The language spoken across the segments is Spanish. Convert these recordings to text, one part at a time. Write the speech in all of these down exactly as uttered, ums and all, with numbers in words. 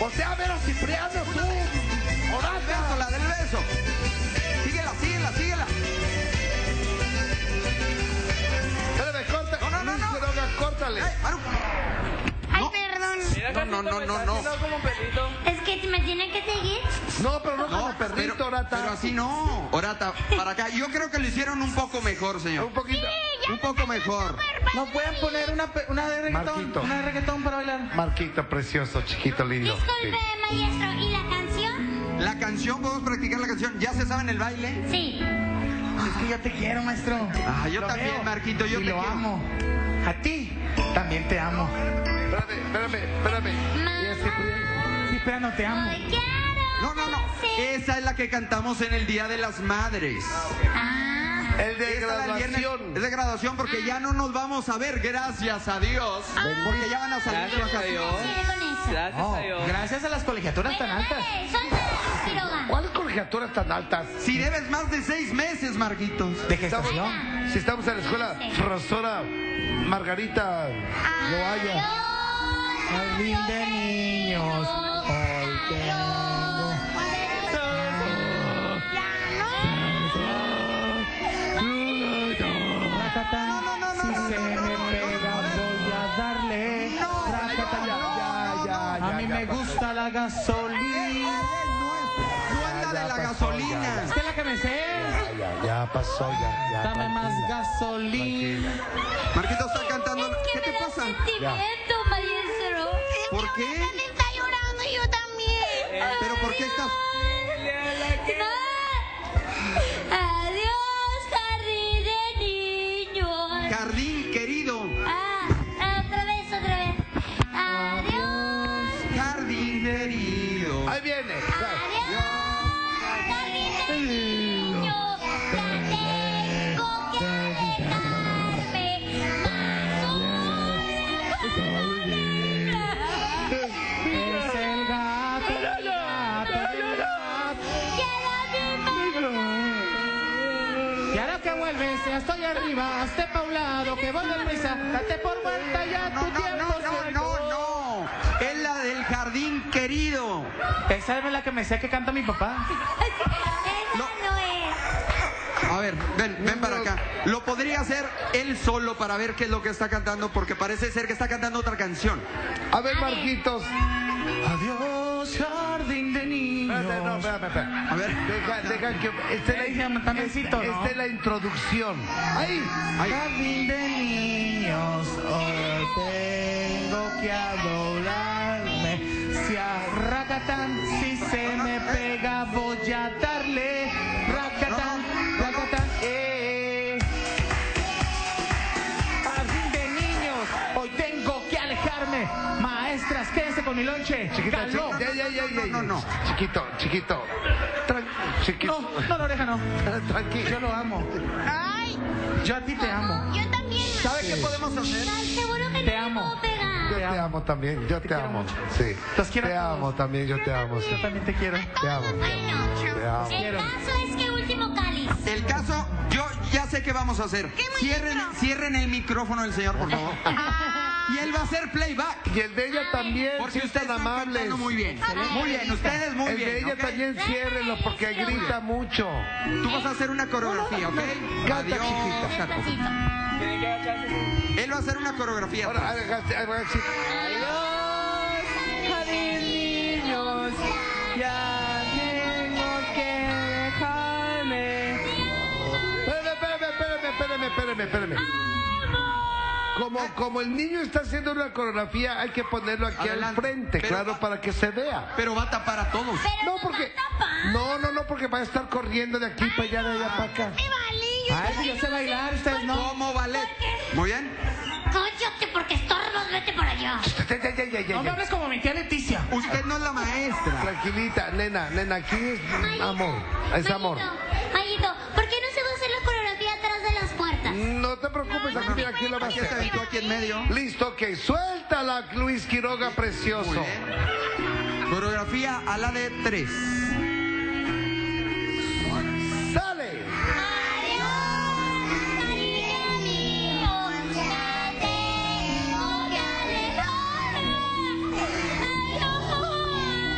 Voltea a ver a Cipriano, tú. Orata. La del beso. Síguela, síguela, síguela. Espérame, corta. No, no, no, no. Quiroga, córtale. Ay, Maru. Ay, No. perdón. No, no, no, no, no. Es que me tiene que seguir. No, pero no, No, como perrito, pero, Orata. pero así no. Orata, para acá. Yo creo que lo hicieron un poco mejor, señor. Un poquito. Un poco mejor. ¿No pueden poner una, pe- una de reggaetón? Marquito. Una de reggaetón para bailar. Marquito, precioso, chiquito, lindo. Disculpe, maestro. ¿Y la canción? La canción, podemos practicar la canción. ¿Ya se saben el baile? Sí. Es que yo te quiero, maestro. Ah, yo Lo también, veo. Marquito, yo y te lo quiero. amo. A ti también te amo. Espérame, espérame, espérame. Mamá. Y a Cipriano. Sí, pero no te amo. Te quiero. No, no, no. Sí. Esa es la que cantamos en el Día de las Madres. Ah. El de Esa la del viernes graduación. Es de graduación porque ya no nos vamos a ver, gracias a Dios. Porque ya van a salir Gracias a vacaciones. Dios. Sigue con eso. Gracias No, a Dios. gracias a las colegiaturas tan altas. Eh, suelta, Quiroga. ¿Cuáles colegiaturas tan altas? Si debes más de seis meses, Marquitos. De gestación. Si estamos en la escuela, profesora Margarita Loaya. Jardín de niños. Hoy tengo. Racatán, si se me pega voy a darle. Racatán, Ya, ya, a mí ya me pasó. gusta la gasolina. No anda de la pasó, gasolina. ¿Esta es la que me sé? Ya, ya pasó, ya, ya. Dame más tranquila. gasolina. Marquito está cantando. Es ¿Qué que te me da pasa? sentimiento, maestro. ¿Por qué? Está llorando yo también. ¿Pero por qué estás? Adiós, jardín de niños. Jardín querido. Ah, otra vez, otra vez. Adiós. Jardín querido. Ahí viene. Adiós, jardín de niños. Ya tengo que alejarme. Es el gato, el gato, el gato. Y ahora que vuelves, ya estoy arriba, hazte pa' un lado, que voy de prisa, date por vuelta ya No, tu no, tiempo. no, se no, no, acabó. no. Es la del jardín querido. Esa es la que me sé que canta mi papá. Esa No. no es. A ver, ven, ven para acá. Lo podría hacer él solo para ver qué es lo que está cantando, porque parece ser que está cantando otra canción. A ver, Marquitos. Adiós, jardín de niños. Espérate, no, espérame, espérame. A ver. Deja, deja que. Esta es Ella la, tambiéncito, esta ¿no? es la introducción. Ahí. Ay, Jardín de niños, hoy tengo que adorarme. Si a Racatán, si se me pega, voy a darle. Racatán, Racatán, eh. Jardín de niños, hoy tengo que alejarme. Maestras, quédense con mi lonche. Chiquita, Caló. chiquita, ya, ya, ya, ya. No, no, no. Chiquito, chiquito. Tran- chiquito. No, no, la oreja no. Tranquilo. Yo lo amo. Ay, Yo a ti te amo. yo también. ¿Sabe qué podemos hacer? ¿Estás seguro que Te no amo. me puedo pegar? Yo te amo también, yo te, quiero amo. mucho. Sí. Los quiero Te a todos. amo también, yo te amo. Sí. Yo también te quiero. Te amo. Bueno, Te amo. el quiero. caso es que último cáliz. El caso, yo ya sé qué vamos a hacer. Cierren, cierren el micrófono del señor, por favor. Y él va a hacer playback. Y el de ella también, Porque si ustedes están están amables. cantando muy bien. Muy bien, ustedes muy El bien. de ella ¿ok? también ciérrenlo porque grita mucho. Tú vas a hacer una coreografía, ¿ok? Canta, Adiós, chiquita. Jaco. Despacito. Tienen que agacharse. Él va a hacer una coreografía. Ahora, hágase- hágase- Adiós, jardín niños, ya tengo que dejarme. Espérame, espérame, espérame, espérame, espérame. Como, como el niño está haciendo una coreografía, hay que ponerlo aquí Adelante. al frente, Pero- claro, para que se vea. Pero va a tapar a todos. Pero No, no porque. va a tapar. No, no, no, porque va a estar corriendo de aquí para allá, de allá para acá. Me vale, yo Ay, si yo sé bailar, ustedes no. Como ballet. Muy bien. Cállate porque estorbas, vete para allá. Ya, ya, ya, ya, ya, No me ya. hables como mi tía Leticia. Usted no es la maestra. Tranquilita, nena, nena, aquí es Mayito, amor, es amor. Mayito, Mayito, ¿por qué no se va a hacer la coreografía atrás de las puertas? No te preocupes, aquí, mira, aquí la va a Aquí está hacer. tú aquí en medio. Listo, ok, suéltala, Luis Quiroga, Muy precioso. bien. Coreografía a la de tres. ¡Sale! Adiós, cariño mío, ya tengo que alejarme. Adiós.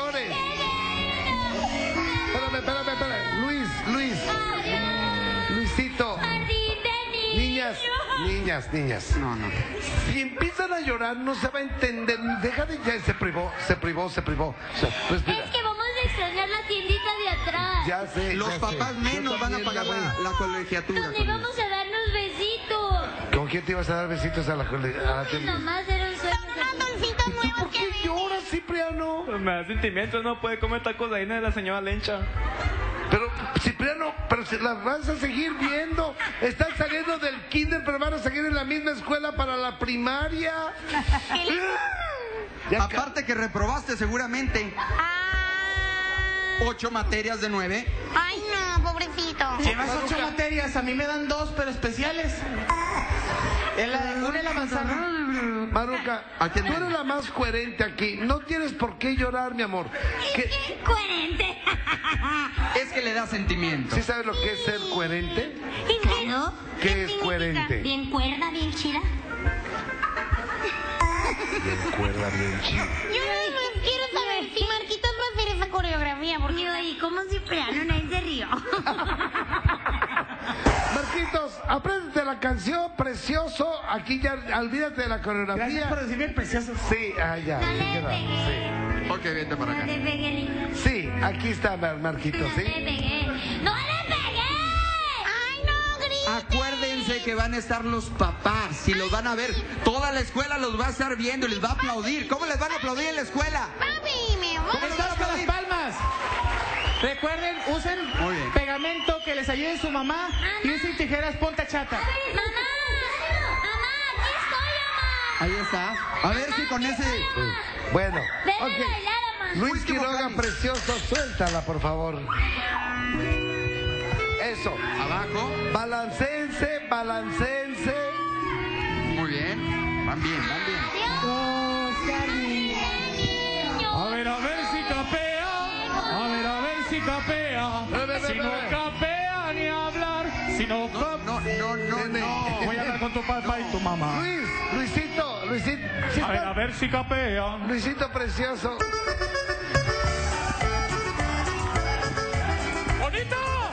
llores. Espérame, espérame, espérame. Luis, Luis. Luisito. Niñas, niñas, niñas. No, no. Si empiezan a llorar, no se va a entender. Deja de ya, se privó, se privó, se privó. O sea, respira. Es que vamos a extrañar la tiendita de atrás. Ya sé. Los ya papás sé. menos Yo van a también pagar me voy. la, la colegiatura. Donde con vamos ellos. a darnos besitos. ¿Con quién te ibas a dar besitos a la, cole- a la Pues tienda? nomás era un sueño. ¿Tú por qué lloras, Cipriano? Pues me da sentimientos, no puede comer tacos de harina de la señora Lencha. Pero, Cipriano, pero si las vas a seguir viendo. Están saliendo del kinder, pero van a seguir en la misma escuela para la primaria. Ya ca- Aparte que reprobaste seguramente ocho materias de nueve. Ay, no, pobrecito. Llevas ocho materias, a mí me dan dos, pero especiales. En la, una es la manzana. Maruca, ¿A quién tú me- eres la más coherente aquí. No tienes por qué llorar, mi amor. ¿Qué- Coherente. Es que le da sentimiento. ¿Sí sabes lo que es ser coherente? Claro. ¿Qué es significa? coherente? Bien cuerda, bien chida. Bien cuerda, bien chido. Yo no quiero saber si Marquitos va a hacer esa coreografía. Porque yo, y como Cipriano, nadie se rió. Marquitos, apréndete la canción, precioso. Aquí ya, olvídate de la coreografía. Gracias por decirme precioso. Sí, ah, ya. No se le queda, pegué. Ok, vente para No acá. le pegué, niño. sí. sí, aquí está Mar- Marquitos, No le ¿sí? pegué. ¡No le pegué! ¡Ay, no, grite! Acuérdense que van a estar los papás y los van a ver. Toda la escuela los va a estar viendo y les va a aplaudir. ¿Cómo les van a aplaudir en la escuela? Papi, mi amor. ¿Cómo les van a Estás con las aplaudir? palmas. Recuerden, usen Muy bien. pegamento que les ayude su mamá y usen tijeras punta chata. ¡Mamá! ¡Mamá, aquí estoy, mamá! Ahí está. A ver si con ese... Sí. Bueno, Ven a ok. bailar, mamá. Luis Whisky Quiroga, Vocali. precioso, suéltala, por favor. Eso. Abajo. Balancéense, balancéense. Muy bien. Van bien, van bien. A ver, a ver si capea. A ver, a ver si capea. Ve, ve, ve, Si ve, no ve. capea ni hablar. Si no No, capea. no, no, no, Nene. no. Voy a hablar con tu papá y tu mamá. Luis, Luisito, Luisito. ¿sí A ver, está? a ver si capea. Luisito precioso. ¡Bonito!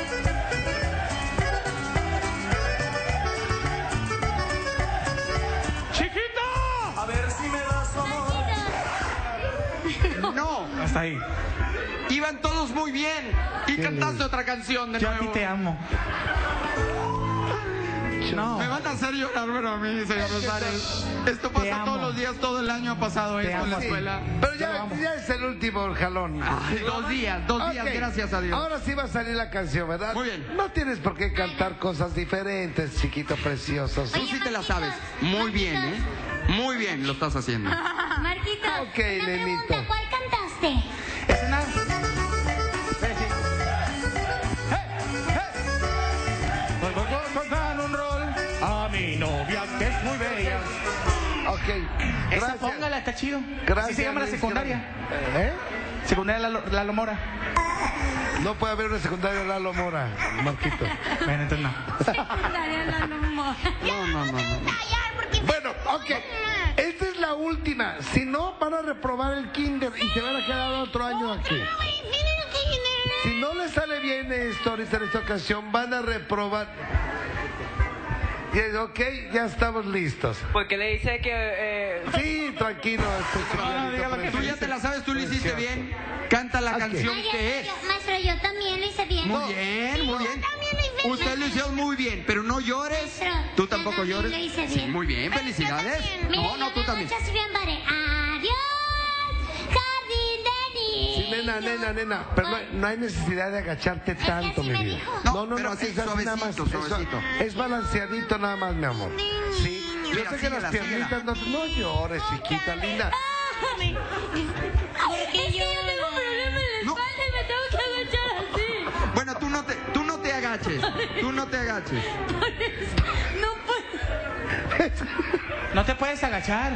¡Chiquita! A ver si me das amor. No. Hasta ahí. Iban todos muy bien. Y cantaste otra canción de Yo a ti nuevo. te amo. No. Me van a hacer llorar, pero a mí, señor Rosales. Esto Te pasa amo. todos los días, todo el año ha pasado Te esto en la amo. escuela. Pero Te ya, amo. ya es el último jalón. Ay, dos días, dos días, Ok, gracias a Dios. Ahora sí va a salir la canción, ¿verdad? Muy bien. No tienes por qué cantar cosas diferentes, chiquito precioso. Tú sí te la sabes. Muy bien, ¿eh? Muy bien lo estás haciendo. Marquitos, Ok, una nenito. pregunta, ¿cuál cantaste? Es una... Espera, sí. ¡Hey! ¡Hey! Voy, voy, voy, con un rol a mi novia que es muy bella. Ok, Esa gracias. póngala, está chido. Gracias, Así se llama la Luis, secundaria. ¿Eh? Secundaria Lalo, Lalo Mora. No puede haber una secundaria Lalo Mora, Marquito. Bueno, entonces no. No, no, no, no. Callar, porque... Bueno, ok. Esta es la última. Si no, van a reprobar el kinder y se van a quedar otro año aquí. Si no les sale bien esto ahorita en esta ocasión, van a reprobar. Y es, ok, ya estamos listos. Porque le dice que... Eh, Sí, tranquilo. Este no, diga lo que Tú ya te la sabes, tú lo hiciste bien. Canta la Ok. canción Ay, que es. yo- Maestro, yo también lo hice bien. Muy bien, muy bien. Usted lo hizo muy bien, pero no llores. Maestro, ¿Tú yo tampoco también llores? lo hice Sí, bien. muy bien, felicidades. Mire, No, no, yo tú me también. mucho así bien padre. Adiós, jardín de niños. Sí, nena, nena, nena. Pero no, no hay necesidad de agacharte que tanto, así mi me vida. dijo. No, pero así, es nada más. suavecito, eso- suavecito. Es balanceadito nada más, mi amor. Sí. Yo Mira, sé que las síguela, piernitas no, no llores, chiquita linda. Porque yo tengo problema en la No. espalda y me tengo que agachar así. Bueno, tú no te, tú no te agaches. Tú no te agaches. No puedo. No te puedes agachar.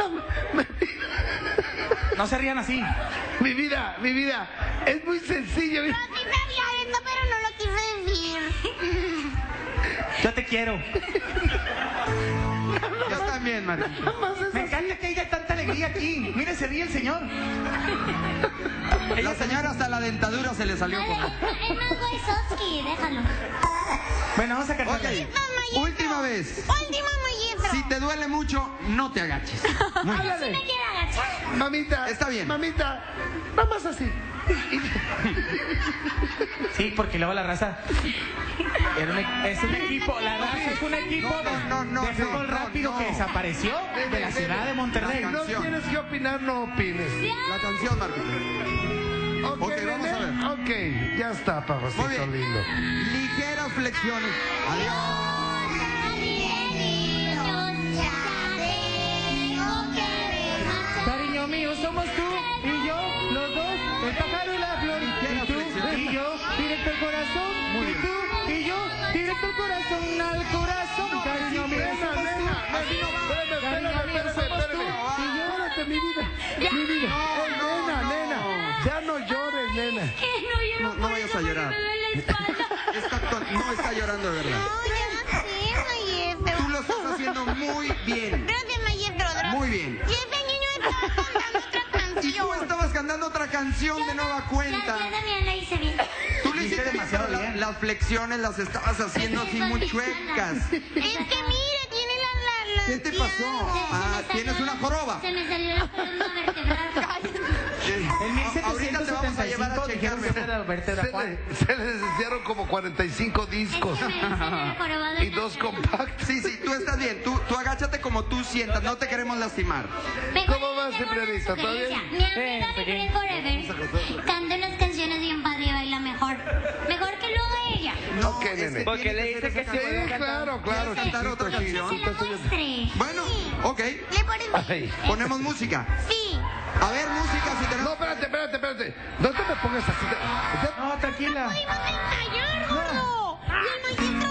No se rían así. Mi vida, mi vida. Es muy sencillo. Sí sabía esto, pero no lo quise decir. Yo te quiero. Yo también, Marquito. Me encanta que haya tanta alegría aquí. Mire, se ríe el señor. La señora hasta la dentadura se le salió. Es Como... más Wysocki, déjalo. Bueno, vamos a cantar. Ok, última vez. Última, maestro. Si te duele mucho, no te agaches. Muy bien. Si me quiero agachar. Mamita. Está bien. Mamita, nada más así. Sí, porque luego la raza era un, e- es un equipo, la raza es un equipo No, no, no, de fútbol no, rápido no. que desapareció de la ciudad de Monterrey. La No canción. tienes que opinar, no opines. La canción, Marquito. Ok, Ok, vamos a nene. Ok, ya está, Muy papacito bien. lindo. Ligeras flexiones. Adiós. Cariño mío, somos tú y yo, los dos, el pájaro y la flor. Y tú y yo, directo al corazón. Y tú y yo, directo al corazón, al corazón. Cariño mío, somos tú. Espérame, Cariño espérame, mío, espérame, somos tú espérame. y yo. Espérate, mi vida, mi vida. No, Eh, no, nena, no. nena, ya no llores, nena. No, no vayas a llorar. Está actu- no está llorando de verdad. Tú lo estás haciendo muy bien. Gracias, maestro. Muy bien. Y ese niño estaba cantando otra canción. Y tú estabas cantando otra canción de nueva cuenta. Ya, yo también la hice bien. Tú le Hiciste hiciste demasiado demasiado bien. bien. Las flexiones las estabas haciendo así muy chuecas. Es que mire, tiene la... la, la ¿Qué te ya, pasó? se- se Ah, me salió tienes la- una joroba. Se me salió la columna vertebral. En A- ahorita te vamos a llevar a mil setecientos setenta y cinco dijeron que checarme. era la vértebra Se cuál. le, se le deshicieron como cuarenta y cinco discos Es que me salió la jorobada y dos compactos. Sí, sí, tú estás bien. Tú, tú agáchate como tú sientas. No te queremos lastimar. Mejor ¿Cómo vas, tengo una Ciprianita? ¿Todo bien? sugerencia. Mi amiga Sí, de sí. Friends Forever canta unas canciones bien padre y baila mejor. Mejor que lo haga ella. No, Ok, es que nene. ¿Por qué tiene le que dice ser que esa sí? canción. Sí, claro, claro. ¿Quieres cantar otra chiquito, canción? Que se la muestre. Bueno, Sí. ok. ¿Le pones? Ay. Ponemos música. Sí. A ver, música, si No, tenemos... espérate, espérate, espérate. No te me pongas así. No, tranquila. ¡Podemos ensayar, gordo! Y el maestro